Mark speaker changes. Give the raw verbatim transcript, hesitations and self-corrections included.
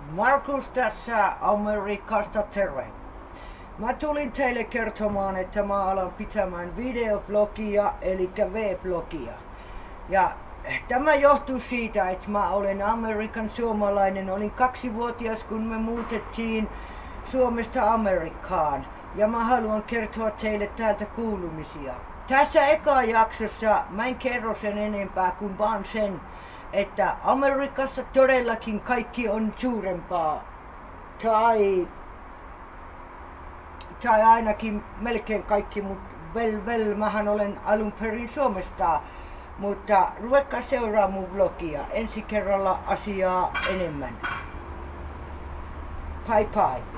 Speaker 1: Markus tässä Amerikasta, terve. Mä tulin teille kertomaan, että mä alan pitämään videoblogia, eli Vblogia. Ja tämä johtuu siitä, että mä olen Amerikan suomalainen. Olin kaksivuotias, kun me muutettiin Suomesta Amerikkaan. Ja mä haluan kertoa teille täältä kuulumisia. Tässä eka jaksossa mä en kerro sen enempää kuin vaan sen, että Amerikassa todellakin kaikki on suurempaa. Tai, tai ainakin melkein kaikki, mutta vel, vel, mähän olen alun perin Suomesta. Mutta ruvekaa seuraa mun vlogia. Ensi kerralla asiaa enemmän. Bye bye.